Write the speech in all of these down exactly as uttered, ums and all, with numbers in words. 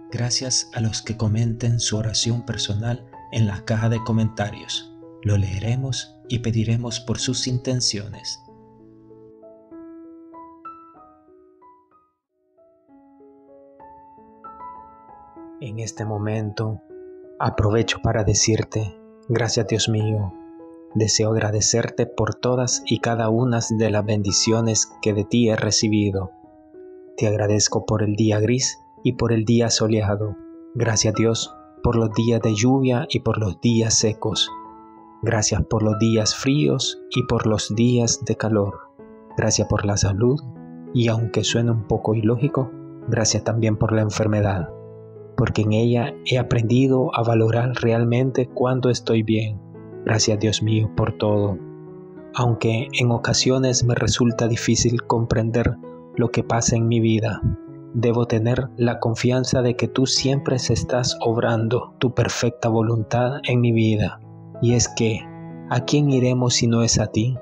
Gracias a los que comenten su oración personal en la caja de comentarios. Lo leeremos y pediremos por sus intenciones. En este momento, aprovecho para decirte, gracias Dios mío, deseo agradecerte por todas y cada una de las bendiciones que de ti he recibido. Te agradezco por el día gris y por el día soleado. Gracias Dios por los días de lluvia y por los días secos. Gracias por los días fríos y por los días de calor. Gracias por la salud y aunque suene un poco ilógico, gracias también por la enfermedad, porque en ella he aprendido a valorar realmente cuando estoy bien. Gracias Dios mío por todo. Aunque en ocasiones me resulta difícil comprender lo que pasa en mi vida, debo tener la confianza de que tú siempre estás obrando tu perfecta voluntad en mi vida. Y es que, ¿a quién iremos si no es a ti?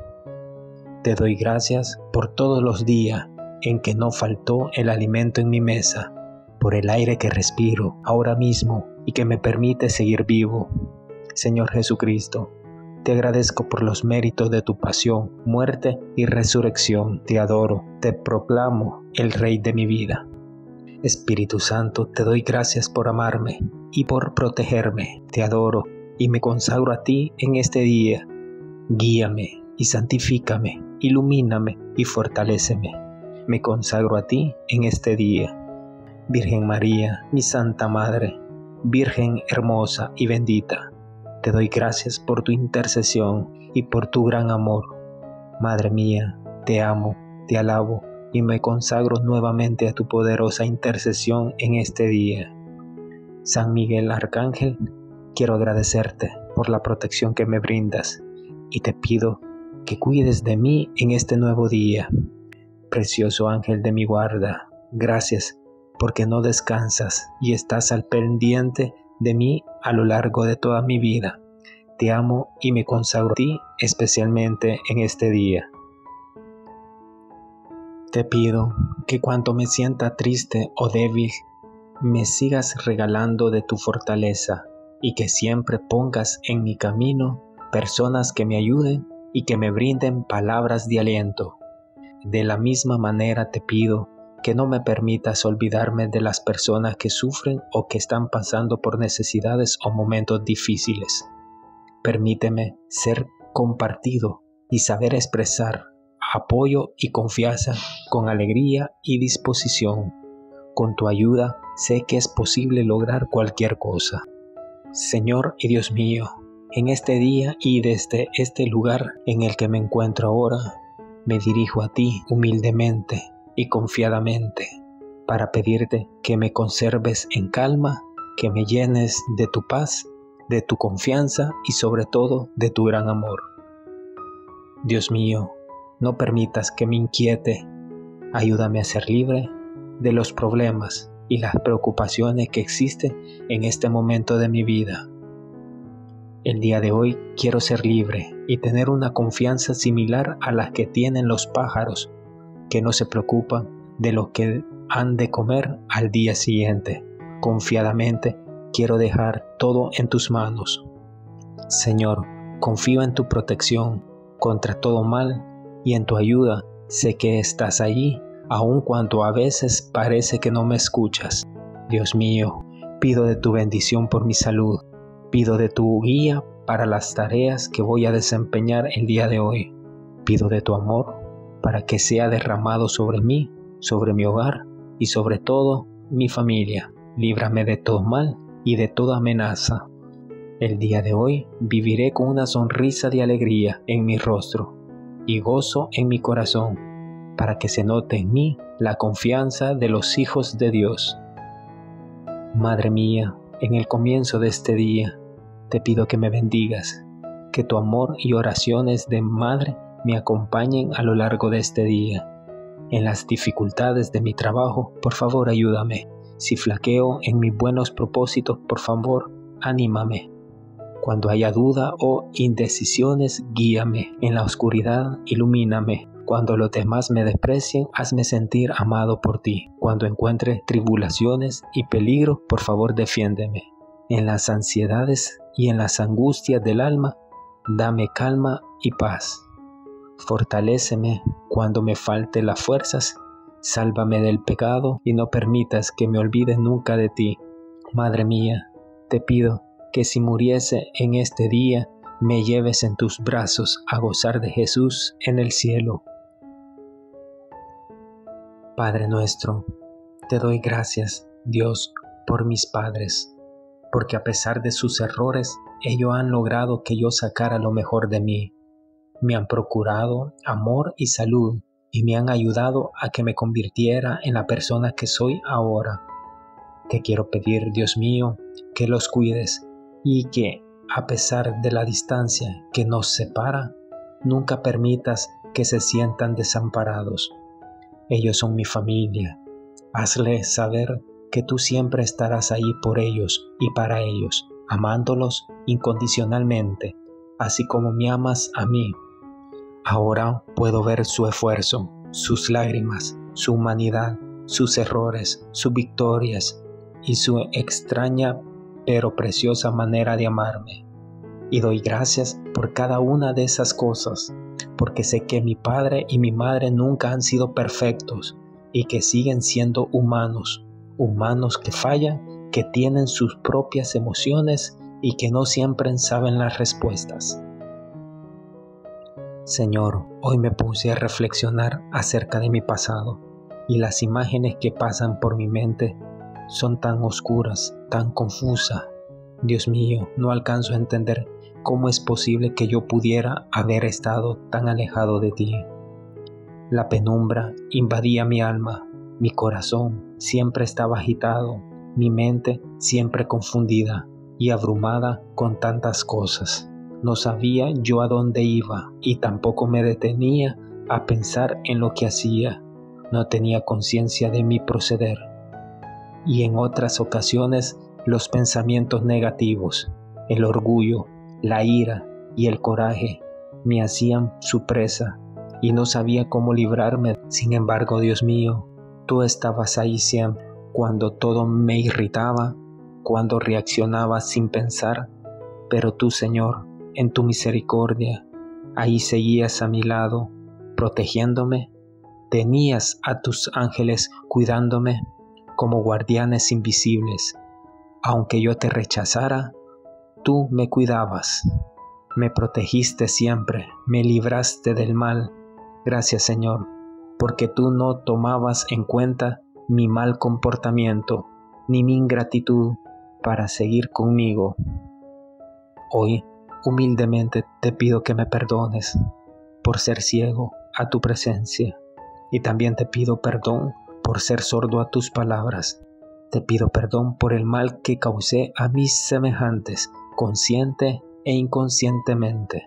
Te doy gracias por todos los días en que no faltó el alimento en mi mesa, por el aire que respiro ahora mismo y que me permite seguir vivo. Señor Jesucristo, te agradezco por los méritos de tu pasión, muerte y resurrección. Te adoro, te proclamo el Rey de mi vida. Espíritu Santo, te doy gracias por amarme y por protegerme. Te adoro y me consagro a ti en este día. Guíame y santifícame, ilumíname y fortaléceme. Me consagro a ti en este día. Virgen María, mi Santa Madre, Virgen hermosa y bendita, te doy gracias por tu intercesión y por tu gran amor. Madre mía, te amo, te alabo y me consagro nuevamente a tu poderosa intercesión en este día. San Miguel Arcángel, quiero agradecerte por la protección que me brindas y te pido que cuides de mí en este nuevo día. Precioso ángel de mi guarda, gracias porque no descansas y estás al pendiente de mí a lo largo de toda mi vida. Te amo y me consagro a ti especialmente en este día. Te pido que cuando me sienta triste o débil, me sigas regalando de tu fortaleza y que siempre pongas en mi camino personas que me ayuden y que me brinden palabras de aliento. De la misma manera te pido que no me permitas olvidarme de las personas que sufren o que están pasando por necesidades o momentos difíciles. Permíteme ser compartido y saber expresar apoyo y confianza con alegría y disposición. Con tu ayuda sé que es posible lograr cualquier cosa. Señor y Dios mío, en este día y desde este lugar en el que me encuentro ahora, me dirijo a ti humildemente y confiadamente para pedirte que me conserves en calma, que me llenes de tu paz, de tu confianza y sobre todo de tu gran amor. Dios mío, no permitas que me inquiete, ayúdame a ser libre de los problemas y las preocupaciones que existen en este momento de mi vida. El día de hoy quiero ser libre y tener una confianza similar a la que tienen los pájaros, que no se preocupan de lo que han de comer al día siguiente. Confiadamente quiero dejar todo en tus manos. Señor, confío en tu protección contra todo mal y en tu ayuda. Sé que estás allí, aun cuando a veces parece que no me escuchas. Dios mío, pido de tu bendición por mi salud. Pido de tu guía para las tareas que voy a desempeñar el día de hoy. Pido de tu amor para que sea derramado sobre mí, sobre mi hogar y sobre todo mi familia. Líbrame de todo mal y de toda amenaza. El día de hoy viviré con una sonrisa de alegría en mi rostro y gozo en mi corazón, para que se note en mí la confianza de los hijos de Dios. Madre mía, en el comienzo de este día, te pido que me bendigas, que tu amor y oraciones de madre me acompañen a lo largo de este día. En las dificultades de mi trabajo, por favor ayúdame. Si flaqueo en mis buenos propósitos, por favor, anímame. Cuando haya duda o indecisiones, guíame. En la oscuridad, ilumíname. Cuando los demás me desprecien, hazme sentir amado por ti. Cuando encuentre tribulaciones y peligro, por favor defiéndeme. En las ansiedades y en las angustias del alma, dame calma y paz. Fortaléceme cuando me falte las fuerzas. Sálvame del pecado y no permitas que me olvide nunca de ti. Madre mía, te pido que si muriese en este día, me lleves en tus brazos a gozar de Jesús en el cielo. Padre nuestro, te doy gracias, Dios, por mis padres, porque a pesar de sus errores, ellos han logrado que yo sacara lo mejor de mí. Me han procurado amor y salud y me han ayudado a que me convirtiera en la persona que soy ahora. Te quiero pedir, Dios mío, que los cuides y que, a pesar de la distancia que nos separa, nunca permitas que se sientan desamparados. Ellos son mi familia. Hazles saber que tú siempre estarás ahí por ellos y para ellos, amándolos incondicionalmente, así como me amas a mí. Ahora puedo ver su esfuerzo, sus lágrimas, su humanidad, sus errores, sus victorias y su extraña pero preciosa manera de amarme. Y doy gracias por cada una de esas cosas, porque sé que mi padre y mi madre nunca han sido perfectos y que siguen siendo humanos, humanos que fallan, que tienen sus propias emociones y que no siempre saben las respuestas. Señor, hoy me puse a reflexionar acerca de mi pasado y las imágenes que pasan por mi mente son tan oscuras, tan confusas. Dios mío, no alcanzo a entender cómo es posible que yo pudiera haber estado tan alejado de ti. La penumbra invadía mi alma, mi corazón siempre estaba agitado, mi mente siempre confundida y abrumada con tantas cosas. No sabía yo a dónde iba y tampoco me detenía a pensar en lo que hacía. No tenía conciencia de mi proceder. Y en otras ocasiones los pensamientos negativos, el orgullo, la ira y el coraje me hacían su presa y no sabía cómo librarme. Sin embargo, Dios mío, tú estabas ahí siempre, cuando todo me irritaba, cuando reaccionaba sin pensar, pero tú, Señor, en tu misericordia, ahí seguías a mi lado, protegiéndome. Tenías a tus ángeles cuidándome como guardianes invisibles. Aunque yo te rechazara, tú me cuidabas. Me protegiste siempre, me libraste del mal. Gracias, Señor, porque tú no tomabas en cuenta mi mal comportamiento, ni mi ingratitud para seguir conmigo. Hoy, humildemente te pido que me perdones por ser ciego a tu presencia y también te pido perdón por ser sordo a tus palabras. Te pido perdón por el mal que causé a mis semejantes, consciente e inconscientemente.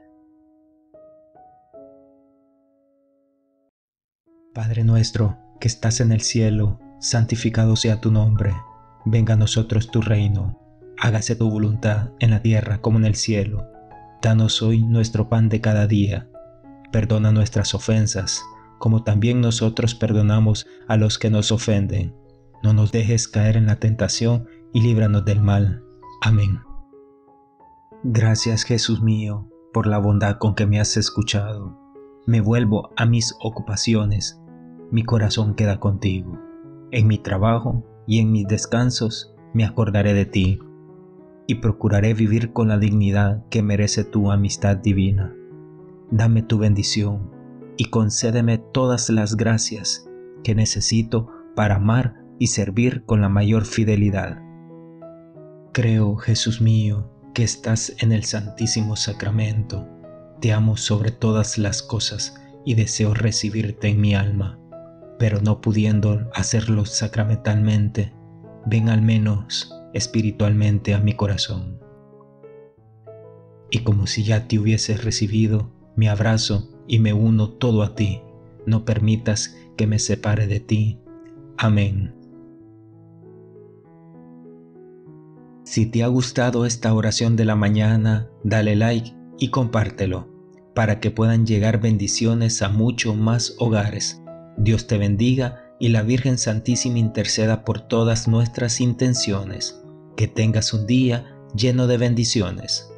Padre nuestro, que estás en el cielo, santificado sea tu nombre. Venga a nosotros tu reino. Hágase tu voluntad en la tierra como en el cielo. Danos hoy nuestro pan de cada día. Perdona nuestras ofensas, como también nosotros perdonamos a los que nos ofenden. No nos dejes caer en la tentación y líbranos del mal. Amén. Gracias, Jesús mío, por la bondad con que me has escuchado. Me vuelvo a mis ocupaciones. Mi corazón queda contigo. En mi trabajo y en mis descansos me acordaré de ti y procuraré vivir con la dignidad que merece tu amistad divina. Dame tu bendición y concédeme todas las gracias que necesito para amar y servir con la mayor fidelidad. Creo, Jesús mío, que estás en el Santísimo Sacramento. Te amo sobre todas las cosas y deseo recibirte en mi alma, pero no pudiendo hacerlo sacramentalmente, ven al menos espiritualmente a mi corazón. Y como si ya te hubieses recibido, me abrazo y me uno todo a ti. No permitas que me separe de ti. Amén. Si te ha gustado esta oración de la mañana, dale like y compártelo para que puedan llegar bendiciones a muchos más hogares. Dios te bendiga y la Virgen Santísima interceda por todas nuestras intenciones. Que tengas un día lleno de bendiciones.